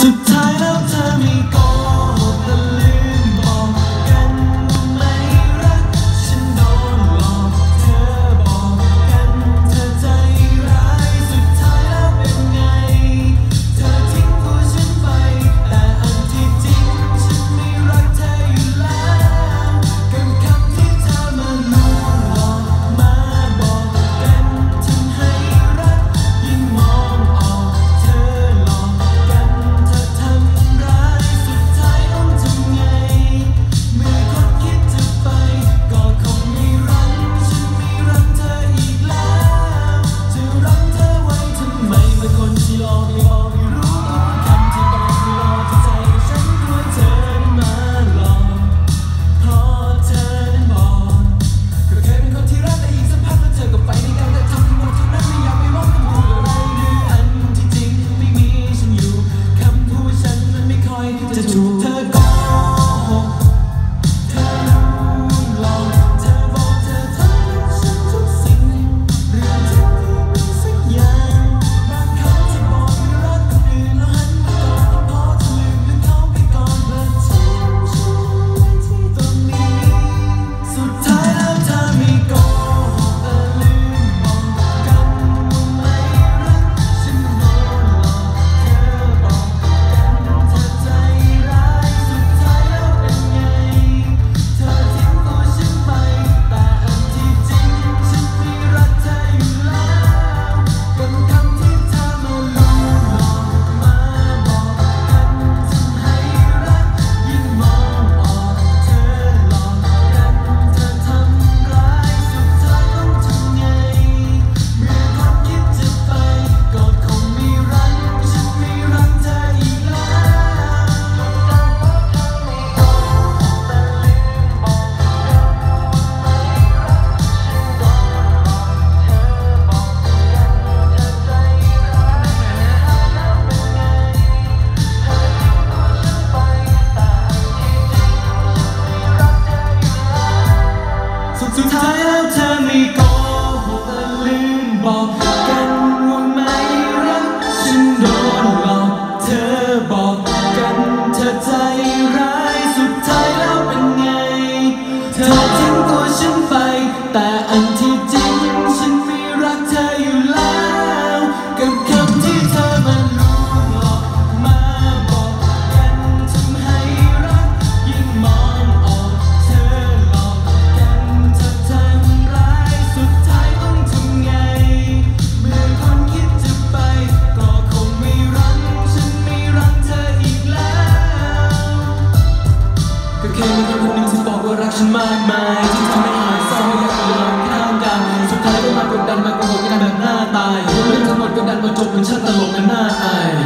สุดท้ายแล้วเธอไม่โกหกและลืมบอกกันไม่รักฉันโดนหลอกเธอบอกกันเธอใจร้ายสุดท้ายแล้วเป็นไงเธอทิ้งตัวฉันไปแต่อันที่จริงฉันไม่รักเธออยู่แล้วกับคำที่เธอมาลวงหลอกมาบอกกันทำให้รักยิ่งมองออกเธอหลอกกันเธอทำร้ายสุดท้ายต้องทำไงเมื่อคนคิดจะไปก็คงไม่รักฉันไม่รักเธออีกแล้วจะรักเธอไว้ทำไมเมื่อคนที่หลอกไม่บอกไม่รู้ตัวคำที่บอกไม่รอจะใจฉันกลัวเธอมาหลอกเพราะเธอนั้นบอกก็เคยเป็นคนที่รักแต่อีกสักพักแล้วเธอก็ไปในการแต่ทำทั้งหมดทั้งนั้นไม่อยากไปมองคำพูดอะไรหรืออันที่จริงไม่มีฉันอยู่คำพูดฉันมันไม่ค่อยจะถูกเธอโกหกเธอหลอกเธอบอกเธอทำให้ฉันทุกสิ่งเรื่องที่ไม่มีสักอย่างบางครั้งที่บอกไม่รักคนอื่นแล้วหันมาก่อนพอจะลืมเขาไปก่อนและทิ้งฉันไว้ที่ตรงนี้สุดท้ายแล้วเธอไม่โกหกและลืมบอกกันว่าไม่รักฉันโดนหลอกเธอบอกกันเธอใจร้ายสุดท้ายแล้วเป็นไงเธอทิ้งตัวฉันไปแต่อันที่จริงฉันไม่รักเธออยู่แล้วกับคำที่เธอมาลวงหลอกมาบอกกันทำให้รักยิ่งมองออกเธอหลอกกันเธอทำร้ายสุดท้ายต้องทำไงเมื่อคนคิดจะไปก็คงไม่รักฉันไม่รักเธออีกแล้วสุดท้ายแล้วเธอไม่โกหกและลืมบอกกันว่าไม่รักฉันโดนหลอกเธอบอกกันเธอใจร้ายสุดท้ายแล้วเป็นไงเธอทิ้งตัวฉันไปแต่อันที่จริงฉันไม่รักเธออยู่แล้วกับคำที่เธอมาลวงหลอกมาบอกกันทำให้รักยิ่งมองออกเธอหลอกกันเธอทำร้ายสุดท้ายต้องทำไงเมื่อคนคิดจะไปก็คงไม่รักฉันไม่รักเธออีกแล้วก็แค่มีคนคนหนึ่งที่บอกว่ารักฉันมากมายที่ทำให้หายเศร้าไม่อยากจะลองข้ามกันสุดท้ายก็มากดดันมาโกหกกันแบบหน้าตายเรื่องทั้งหมดก็ดันมาจบเป็นชาติตลกและน่าอาย